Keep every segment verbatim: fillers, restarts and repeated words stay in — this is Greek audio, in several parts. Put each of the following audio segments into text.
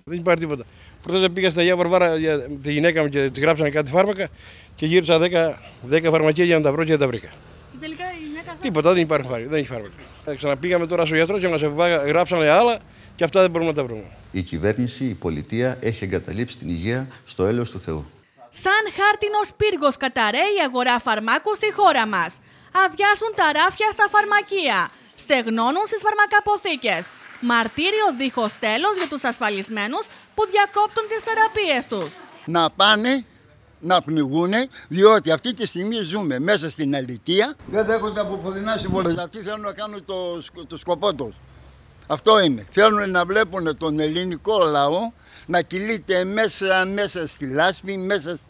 Δεν υπάρχει τίποτα. Πρώτα πήγα στα Αγία Βαρβάρα για τη γυναίκα μου και τη γράψανε κάτι φάρμακα και γύρισα δέκα φαρμακεία για να τα βρω και δεν τα βρήκα. Και τελικά η γυναίκα σας... Τίποτα, δεν υπάρχει φάρμακα. Δεν έχει φάρμακα. Ξαναπήγαμε τώρα στο γιατρό και μας γράψανε άλλα και αυτά δεν μπορούμε να τα βρούμε. Η κυβέρνηση, η πολιτεία έχει εγκαταλείψει την υγεία στο έλεος του Θεού. Σαν χάρτινος πύργος καταραίει η αγορά φαρμάκου στη χώρα μας. Αδειάσουν τα ράφια στα φαρμακεία. Στεγνώνουν στις φαρμακαποθήκες. Μαρτύριο δίχως τέλος για τους ασφαλισμένους που διακόπτουν τις θεραπείες τους. Να πάνε να πνιγούνε, διότι αυτή τη στιγμή ζούμε μέσα στην αλητεία. Δεν δέχονται από πουθενά συμβόλες. Αυτοί θέλουν να κάνουν το, το σκοπό τους. Αυτό είναι. Θέλουν να βλέπουν τον ελληνικό λαό να κυλείται μέσα, μέσα στη λάσπη, μέσα...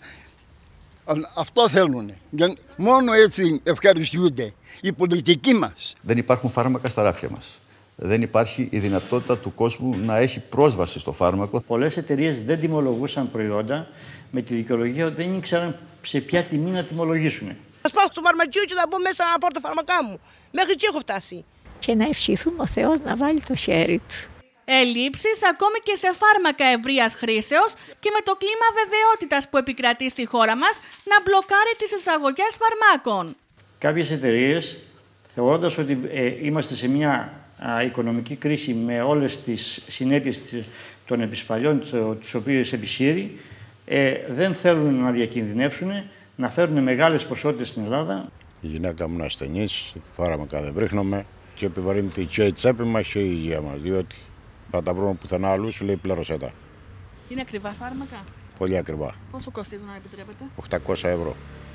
Αυτό θέλουν. Μόνο έτσι ευχαριστούνται οι πολιτικοί μας. Δεν υπάρχουν φάρμακα στα ράφια μας. Δεν υπάρχει η δυνατότητα του κόσμου να έχει πρόσβαση στο φάρμακο. Πολλές εταιρείες δεν τιμολογούσαν προϊόντα με τη δικαιολογία ότι δεν ήξεραν σε ποια τιμή να τιμολογήσουν. Θα πάω στο φαρμακείο και θα μπω μέσα να πάρω τα φάρμακά μου. Μέχρι εκεί έχω φτάσει. Και να ευχηθούμε ο Θεός να βάλει το χέρι του. Ελλείψεις ακόμη και σε φάρμακα ευρείας χρήσεως και με το κλίμα βεβαιότητας που επικρατεί στη χώρα μας να μπλοκάρει τις εισαγωγές φαρμάκων. Κάποιες εταιρείες, θεωρώντας ότι ε, είμαστε σε μια α, οικονομική κρίση με όλες τις συνέπειες των επισφαλιών τις οποίες επισύρει, ε, δεν θέλουν να διακινδυνεύσουν, να φέρουν μεγάλες ποσότητες στην Ελλάδα. Η γυναίκα μου είναι ασθενής, φάρμακα δεν βρίχνουμε και επιβαρύνεται και η τσέπη μας και η υγεία μας, διότι θα τα βρούμε πουθενά αλλού, σου λέει πλήρωσέ τα. Είναι ακριβά φάρμακα. Πολύ ακριβά. Πόσο κοστίζουν, αν επιτρέπετε? οκτακόσια ευρώ.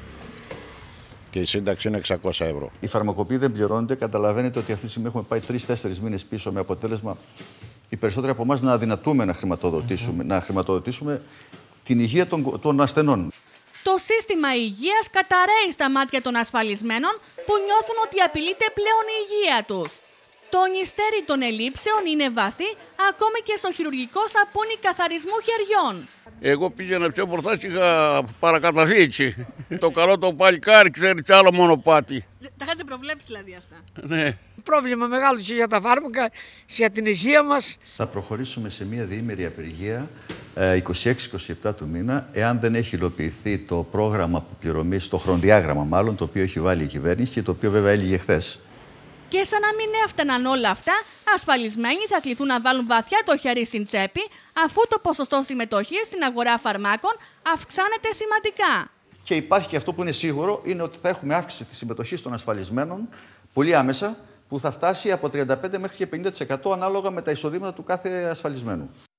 Και η σύνταξη είναι εξακόσια ευρώ. Οι φαρμακοποιοί δεν πληρώνονται. Καταλαβαίνετε ότι αυτή τη στιγμή έχουμε πάει τρεις-τέσσερις μήνες πίσω, με αποτέλεσμα οι περισσότεροι από εμάς να αδυνατούμε να χρηματοδοτήσουμε, mm-hmm. να χρηματοδοτήσουμε την υγεία των, των ασθενών. Το σύστημα υγείας καταραίει στα μάτια των ασφαλισμένων που νιώθουν ότι απειλείται πλέον η υγεία τους. Το νηστέρι των ελλείψεων είναι βαθύ, ακόμη και στο χειρουργικό σαπούνι καθαρισμού χεριών. Εγώ πήγαινα πιο μπροστά και είχα παρακαταθήκη. Το καλό το παλικάρι ξέρει κι άλλο μονοπάτι. Τα είχατε προβλέψει δηλαδή αυτά? Ναι. Πρόβλημα μεγάλο και για τα φάρμακα, για την υγεία μας. Θα προχωρήσουμε σε μια διήμερη απεργία είκοσι έξι είκοσι επτά του μήνα, εάν δεν έχει υλοποιηθεί το πρόγραμμα αποπληρωμής, το χρονοδιάγραμμα μάλλον, το οποίο έχει βάλει η κυβέρνηση και το οποίο βέβαια έλεγε χθες. Και σαν να μην έφταναν όλα αυτά, ασφαλισμένοι θα κληθούν να βάλουν βαθιά το χέρι στην τσέπη, αφού το ποσοστό συμμετοχής στην αγορά φαρμάκων αυξάνεται σημαντικά. Και υπάρχει και αυτό που είναι σίγουρο, είναι ότι θα έχουμε αύξηση της συμμετοχής των ασφαλισμένων πολύ άμεσα, που θα φτάσει από τριάντα πέντε μέχρι και πενήντα τοις εκατό ανάλογα με τα εισοδήματα του κάθε ασφαλισμένου.